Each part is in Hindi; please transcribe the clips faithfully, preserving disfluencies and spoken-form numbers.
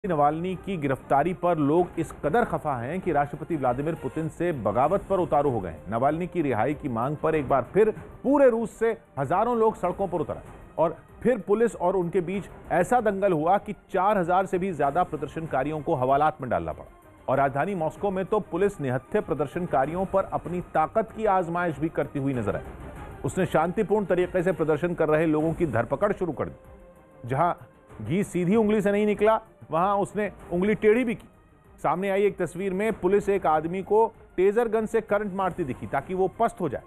नवाल्नी की गिरफ्तारी पर लोग इस कदर खफा हैं कि राष्ट्रपति व्लादिमीर पुतिन से बगावत पर उतारू हो गए। नवाल्नी की रिहाई की मांग पर एक बार फिर पूरे रूस से हजारों लोग सड़कों पर उतर आए और फिर पुलिस और उनके बीच ऐसा दंगल हुआ कि चार हजार से भी ज्यादा प्रदर्शनकारियों को हवालात में डालना पड़ा। और राजधानी मॉस्को में तो पुलिस निहत्थे प्रदर्शनकारियों पर अपनी ताकत की आजमाइश भी करती हुई नजर आई। उसने शांतिपूर्ण तरीके से प्रदर्शन कर रहे लोगों की धरपकड़ शुरू कर दी। जहां घी सीधी उंगली से नहीं निकला, वहां उसने उंगली टेढ़ी भी की। सामने आई एक तस्वीर में पुलिस एक आदमी को टेजर गन से करंट मारती दिखी ताकि वो पस्त हो जाए।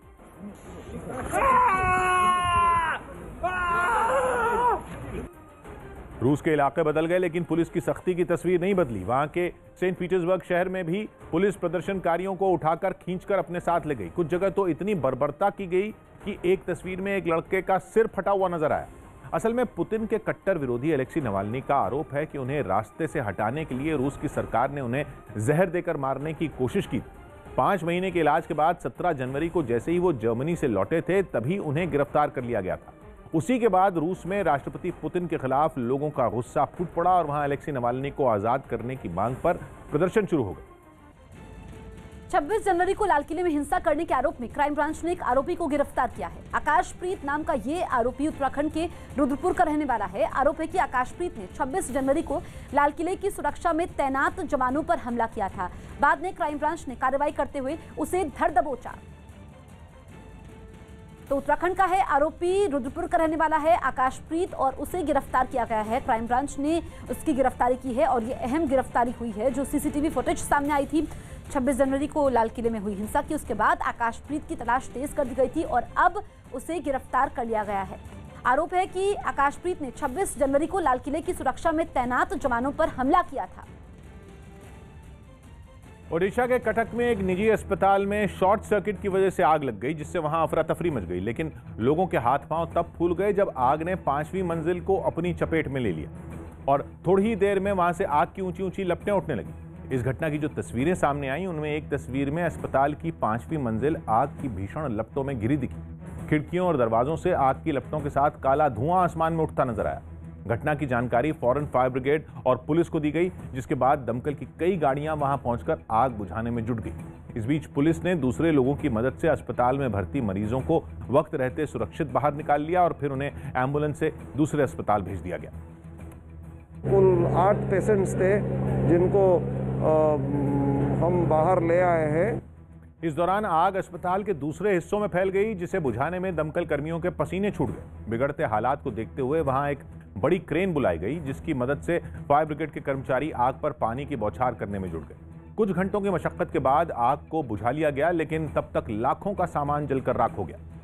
रूस के इलाके बदल गए, लेकिन पुलिस की सख्ती की तस्वीर नहीं बदली। वहां के सेंट पीटर्सबर्ग शहर में भी पुलिस प्रदर्शनकारियों को उठाकर खींचकर अपने साथ ले गई। कुछ जगह तो इतनी बर्बरता की गई कि एक तस्वीर में एक लड़के का सिर फटा हुआ नजर आया। असल में पुतिन के कट्टर विरोधी अलेक्सी नवाल्नी का आरोप है कि उन्हें रास्ते से हटाने के लिए रूस की सरकार ने उन्हें जहर देकर मारने की कोशिश की। पांच महीने के इलाज के बाद सत्रह जनवरी को जैसे ही वो जर्मनी से लौटे थे, तभी उन्हें गिरफ्तार कर लिया गया था। उसी के बाद रूस में राष्ट्रपति पुतिन के खिलाफ लोगों का गुस्सा फूट पड़ा और वहां अलेक्सी नवाल्नी को आजाद करने की मांग पर प्रदर्शन शुरू हो गए। छब्बीस जनवरी को लाल किले में हिंसा करने के आरोप में क्राइम ब्रांच ने एक आरोपी को गिरफ्तार किया है। आकाशप्रीत नाम का ये आरोपी उत्तराखंड के रुद्रपुर का रहने वाला है। आरोप है कि आकाशप्रीत ने छब्बीस जनवरी को लाल किले की सुरक्षा में तैनात जवानों पर हमला किया था। बाद में क्राइम ब्रांच ने कार्रवाई करते हुए उसे धर दबोचा। तो उत्तराखंड का है आरोपी, रुद्रपुर का रहने वाला है आकाशप्रीत और उसे गिरफ्तार किया गया है। क्राइम ब्रांच ने उसकी गिरफ्तारी की है और ये अहम गिरफ्तारी हुई है जो सीसीटीवी फुटेज सामने आई थी छब्बीस जनवरी को लाल किले में हुई हिंसा की। उसके बाद आकाशप्रीत की तलाश तेज कर दी गई थी और अब उसे गिरफ्तार कर लिया गया है। आरोप है कि आकाशप्रीत ने छब्बीस जनवरी को लाल किले की सुरक्षा में तैनात जवानों पर हमला किया था। ओडिशा के कटक में एक निजी अस्पताल में शॉर्ट सर्किट की वजह से आग लग गई, जिससे वहां अफरा तफरी मच गई। लेकिन लोगों के हाथ पांव तब फूल गए जब आग ने पांचवीं मंजिल को अपनी चपेट में ले लिया और थोड़ी ही देर में वहां से आग की ऊंची ऊंची लपटें उठने लगी। इस घटना की जो तस्वीरें सामने आई, उनमें एक तस्वीर में अस्पताल की पांचवीं मंजिल आग की भीषण लपटों में घिरी दिखी। खिड़कियों और दरवाजों से आग की लपटों के साथ काला धुआं आसमान में उठता नजर आया। घटना की जानकारी फौरन फायर ब्रिगेड और पुलिस को दी गई, जिसके बाद दमकल की कई गाड़ियां वहां पहुंचकर आग बुझाने में जुट गई। इस बीच पुलिस ने दूसरे लोगों की मदद से अस्पताल में भर्ती मरीजों को वक्त रहते सुरक्षित बाहर निकाल लिया और फिर उन्हें एम्बुलेंस से दूसरे अस्पताल भेज दिया गया। कुल आठ पेशेंट्स थे जिनको आ, हम बाहर ले आए हैं। इस दौरान आग अस्पताल के दूसरे हिस्सों में फैल गई, जिसे बुझाने में दमकल कर्मियों के पसीने छूट गए। बिगड़ते हालात को देखते हुए वहां एक बड़ी क्रेन बुलाई गई, जिसकी मदद से फायर ब्रिगेड के कर्मचारी आग पर पानी की बौछार करने में जुट गए। कुछ घंटों की मशक्कत के बाद आग को बुझा लिया गया, लेकिन तब तक लाखों का सामान जलकर राख हो गया।